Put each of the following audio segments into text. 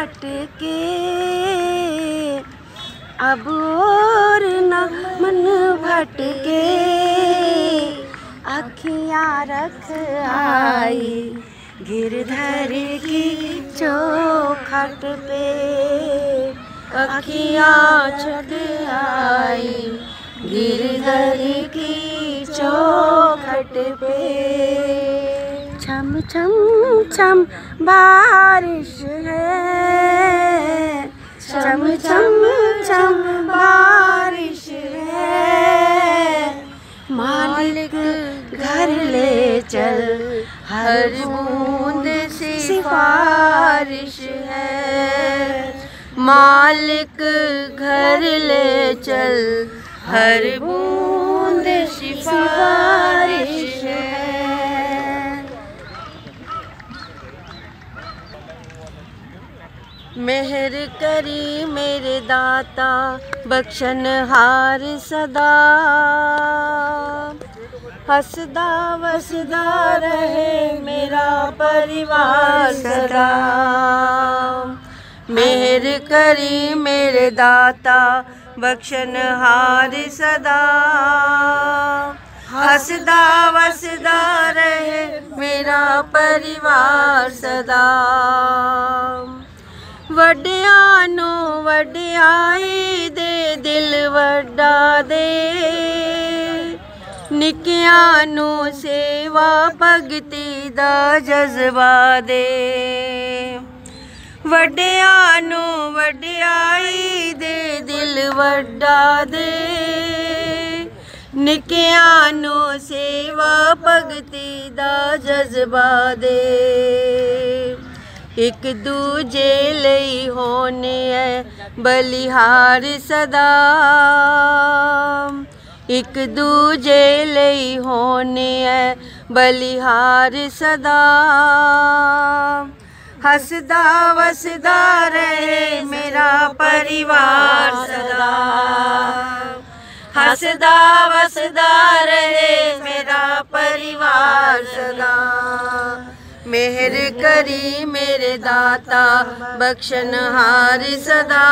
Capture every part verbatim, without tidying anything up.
भटके, अब और न मन भटके। अखियाँ रख आई गिरधर की चौखट पे, अखियाँ छठ आई गिरधर की चौखट पे। छम छम छम बारिश है, छम छम छम बारिश है। मालिक घर ले चल हर बूंद सिफारिश है। मालिक घर ले चल हर बूंद सिफारिश है। मेहर करी मेरे दाता बख्शनहार सदा, हंसदा वसदा रहे मेरा परिवार सदा। मेहर करी मेरे दाता बख्शनहार सदा, हंसदा वसदा रहे मेरा परिवार सदा। वड्डियानो वड्डियाई दे दिल वड्डा दे, निक्कियानो सेवा भगती दा जज्बा दे। वड्डियानो वड्डियाई दे दिल वड्डा दे, निक्कियानो सेवा भगती दा जज्बा दे। एक दूजे लई होने है बलिहार सदा, एक दूजे लई होने है बलिहार सदा। हंसदा वसदा रहे मेरा परिवार सदा, हंसदा वसदा रहे मेरा परिवार सदा। मेहर करी मेरे दाता बख्शनहार सदा,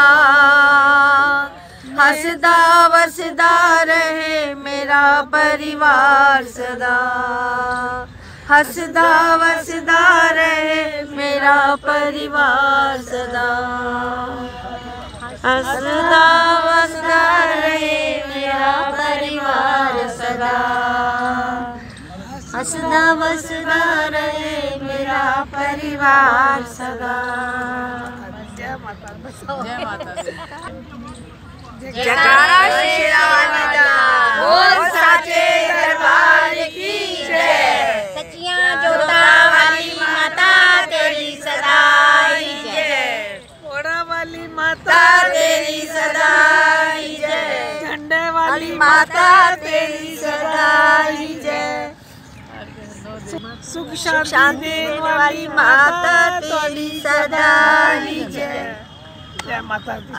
हंसदा वसदा रहे मेरा परिवार सदा। हंसदा वसदा रहे मेरा परिवार सदा, हंसदा वसदा रहे मेरा परिवार सदा। हंसदा वसदा रहे मेरा परिवार सदा। जय माता जय माता जयकारा श्री राम बोल साचे दरबार की जय। सचियां जोता वाली माता तेरी सदाई जय, घोड़ा वाली माता तेरी सदाई जय, झंडे वाली माता तेरी सदाई जय। सुख शांति देने वाली माता तेरी सदाई जय। जय माता दी।